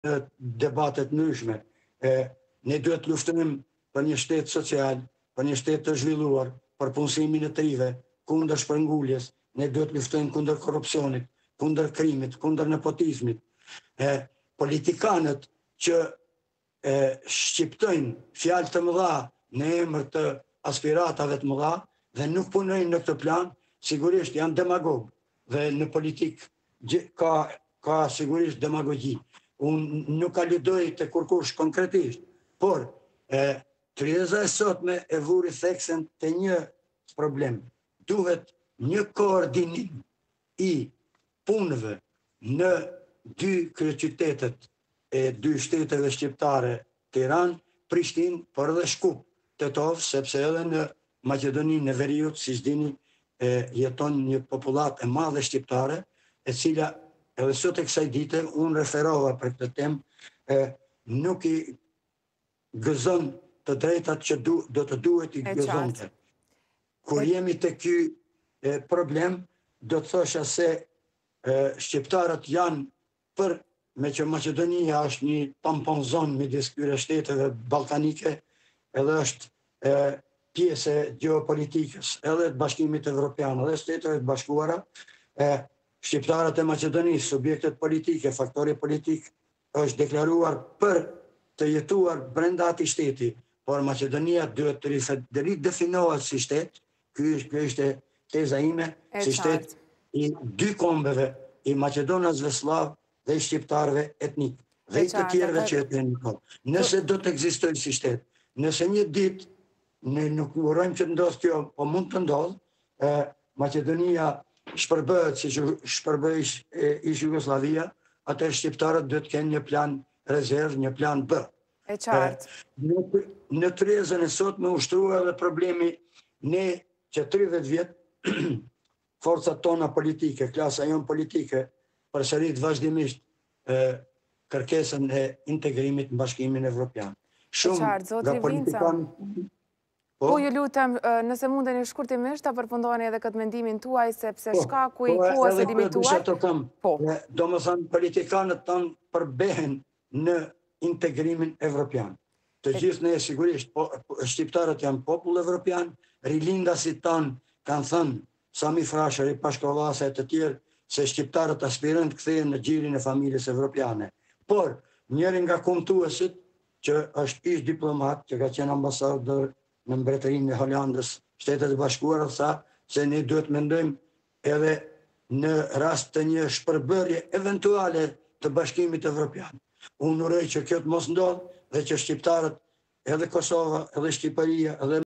në debatet ndryshme. Ne duhet luftojmë për një shtet social, për një shtet të zhvilluar, për punësimin e të rive, kundër shpërnguljes, ne duhet luftojmë kundër korrupsionit, kundër krimit, kundër nepotizmit. Politikanët që shqiptojnë fjalë të mëdha në emër të aspiratave të mëdha dhe nuk punojnë në këtë plan, sigurisht janë demagog dhe në politik ka sigurisht demagogji. Unë nuk aludoj të kurkush konkretisht, por tryeza e sotme e vuri theksen të një problem. Duhet një koordinim i punëve në dy kryeqytetet e dy shteteve shqiptare, Tiranë, Prishtinë, por edhe Shkup, Tetov, sepse edhe në Maqedoninë e Veriut, siç dini, jeton një popullat e madhe shqiptare, e cila edhe sot e kësaj dite unë referova për këtë temë, nuk i gëzon të drejtat që do të duhet i gëzonte. Kur jemi të ky problem, do të thosha se shqiptarët janë për, me që Maqedonia është një tampon zonë midis këtyre shteteve ballkanike, edhe është pjesë e gjeopolitikës, edhe të Bashkimit Evropian, edhe Shteteve të Bashkuara, shqiptarët e Maqedonisë, subjektet politike, faktori politik, është deklaruar për të jetuar brenda atij shteti, por Maqedonia duhet të ridefinohet si shtet. Ky është teza ime, si shtet i dy kombeve, i maqedonasve slav dhe i shqiptarëve etnik, dhe i të tjerëve që jetojnë në kohë. Nëse do të ekzistojë si shtet, nëse një ditë, ne nuk urojmë që të ndodhë kjo, po mund të ndodhë, Maqedonia shpërbëhet si që shpërbëj ish Jugoslavia, atëherë shqiptarët duhet të kenë një plan rezervë, një plan B. E qartë. Në tryezën e sotme ushtrua edhe problemi ne që 30 vjetë forcat tona politike, klasa jonë politike, përsërit vazhdimisht kërkesën e integrimit në Bashkimin Evropian. Shumë nga politikanë... Po, ju lutem, nëse mundeni shkurtimisht ta përfundoni edhe këtë mendimin tuaj, sepse shkaku i kohës e limituar. Do më thënë, politikanët tanë përbehen në integrimin evropian. Të gjithë ne sigurisht, shqiptarët janë popull evropian, rilindasit tanë kanë thënë, Sami Frashëri, Pashkovasa e të tjerë, se shqiptarët aspirojnë të kthehen në gjirin e familjes evropiane. Por, njëri nga kumtuesit, që është ish diplomat, që ka qenë ambasador në Mbretërinë e Holandës, Shtetet e Bashkuara, tha se ne duhet mendojmë edhe në rast të një shpërbërje eventuale të Bashkimit Evropian. Unë uroj që kjo të mos ndodhë dhe që shqiptarët, edhe Kosova, edhe Shqipëria, edhe